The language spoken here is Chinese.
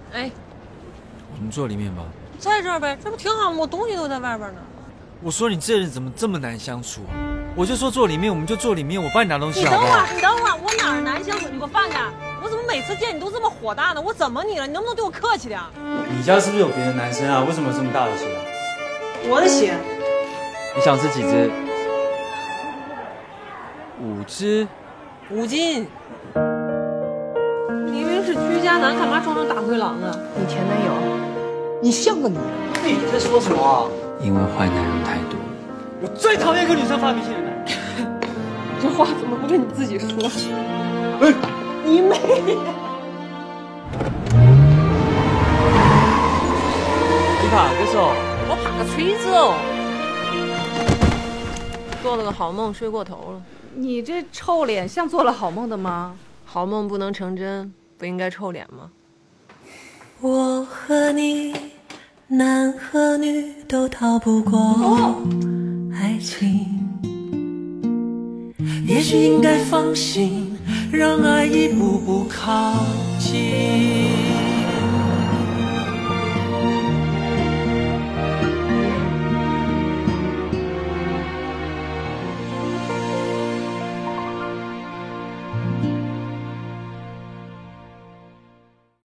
哎， 我们坐里面吧。 在这儿呗，这不挺好吗？我东西都在外边呢。 我说你这人怎么这么难相处啊？我就说坐里面，我们就坐里面，我帮你拿东西好不好？ 你等会儿，我哪儿难相处？你给我放下！我怎么每次见你都这么火大呢？我怎么你了？你能不能对我客气点？ 你家是不是有别的男生啊？为什么有这么大的鞋啊？ 我的鞋。 你想吃几只？5只。 5斤。明明是居家男，干嘛装成大灰狼啊？ 你前男友， 你像个女人。你在说什么啊？ 因为坏男人太多，我最讨厌跟女生发脾气的男人。 这话怎么不跟你自己说？你妹呀！ 你怕个手？ 我怕个锤子哦！做了个好梦，睡过头了。 你这臭脸像做了好梦的吗？ 好梦不能成真，不应该臭脸吗？ 我和你，男和女都逃不过爱情。也许应该放心，让爱一步步靠